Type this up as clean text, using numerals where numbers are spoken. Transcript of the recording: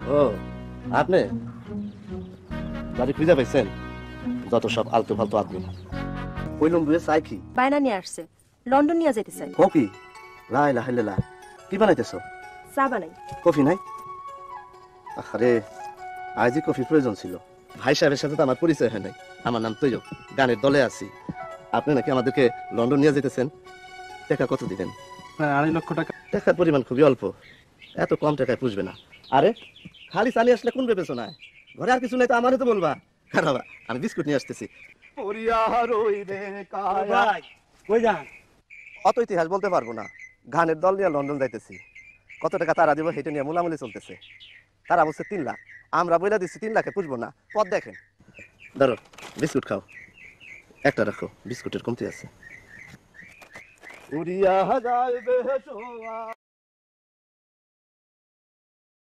ও আপনি বাড়ি খুঁজে পাইছেন? যত সব আলতু ফালতু আদমি কইলুম দুয়ে চাই কি বায়না নিয়ে আসছে, লন্ডন নিয়ে যেতে চাই। কফি লাই লাহাইলা কি বানাইতেছো? চা বানাই। কফি নাই? আরে আজই কফি প্রয়োজন ছিল। ভাই সাহেবের সাথে তো আমার পরিচয় হয় নাই। আমার নাম তৈয়ব, গানের দলে আছি। আপনি নাকি আমাদেরকে লন্ডন নিয়ে যেতেছেন। টাকা কত দিবেন? 2.5 লক্ষ টাকা। টাকার পরিমাণ খুবই অল্প, এত কম টাকায় পুষবে না। আরে খালি চালি আসলে কোন ভেবেছো না? ঘরে আর কিছু নাই তো আমারই তো বলবা। খারাপ, আমি বিস্কুট নিয়ে আসতেছি। কই যান? অত ইতিহাস বলতে পারবো না। গানের দল নিয়ে লন্ডন যাইতেছি। কত টাকা তারা দিব সেটা নিয়ে মোলামুলি চলতেছে। তারা বলছে 3 লাখ, আমরা বইলা দিচ্ছি 3 লাখে পুষবো না। পথ দেখেন। ধরো বিস্কুট খাও, একটা রাখো, বিস্কুটের কমতি আছে।